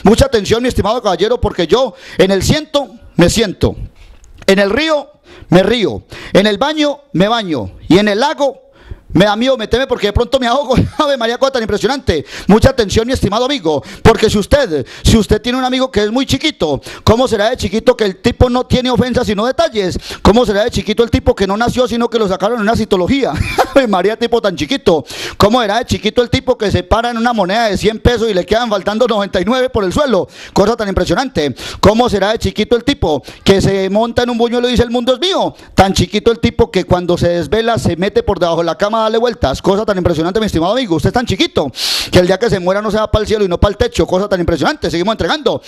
Mucha atención, mi estimado caballero, porque yo en el ciento me siento, en el río me río, en el baño me baño y en el lago me da miedo meterme porque de pronto me ahogo. Ave María, cosa tan impresionante. Mucha atención, mi estimado amigo, porque si usted tiene un amigo que es muy chiquito, ¿cómo será de chiquito que el tipo no tiene ofensas sino detalles? ¿Cómo será de chiquito el tipo que no nació sino que lo sacaron en una citología? Ave María, tipo tan chiquito. ¿Cómo será de chiquito el tipo que se para en una moneda de 100 pesos y le quedan faltando 99 por el suelo? Cosa tan impresionante. ¿Cómo será de chiquito el tipo que se monta en un buñuelo y dice el mundo es mío? Tan chiquito el tipo que cuando se desvela se mete por debajo de la cama a darle vueltas. Cosa tan impresionante, mi estimado amigo. Usted es tan chiquito que el día que se muera no se va para el cielo y no para el techo. Cosa tan impresionante. Seguimos entregando.